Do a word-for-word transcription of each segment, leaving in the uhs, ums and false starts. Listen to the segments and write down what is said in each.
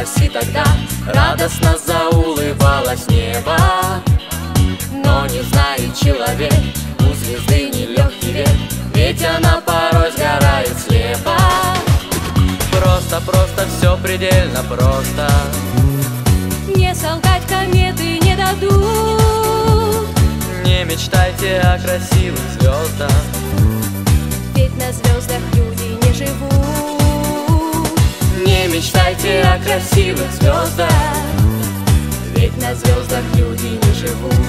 появилась, и тогда радостно заулыбалось небо. Но не знает человек, у звезды нелегкий век, ведь она порой сгорает слепо. Просто, просто, все предельно просто. Не солгать кометы не дадут. Не мечтайте о красивых звездах, ведь на звездах люди не живут. Не мечтайте о красивых звездах, ведь на звездах люди не живут.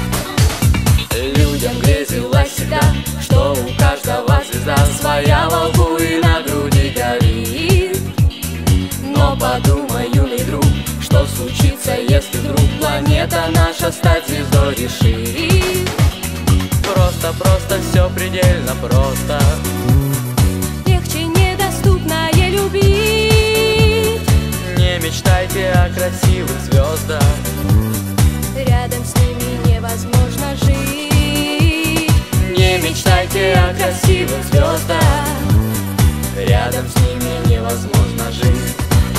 Людям грезилось всегда, что у каждого звезда своя во лбу и на груди горит. Но подумай, юный друг, что случится, если вдруг планета наша стать звездой решит. Просто, просто, все предельно просто. Легче недоступное любить. Не мечтайте о красивых звездах, рядом с ними невозможно жить. Не мечтайте о красивых звездах, рядом с ними невозможно жить.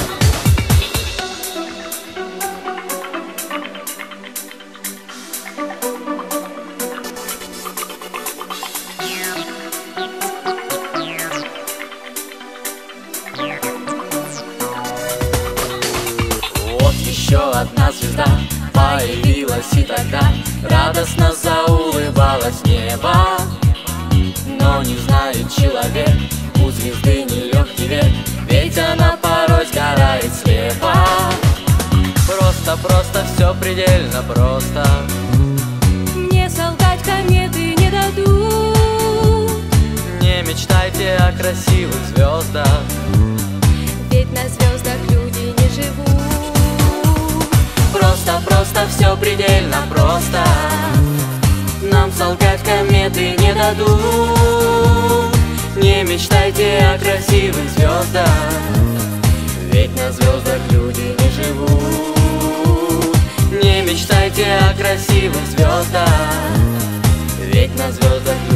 Вот еще одна звезда появилась, и тогда радостно заулыбалось небо. Но не знает человек, у звезды нелегкий век, ведь она порой сгорает слепо. Просто, просто, все предельно просто. Не солгать кометы не дадут. Не мечтайте о красивых звездах, ведь на звездах люди не живут. Просто, просто, все предельно просто. Нам солгать кометы не дадут. Не мечтайте о красивых звездах, ведь на звездах люди не живут. Не мечтайте о красивых звездах, ведь на звездах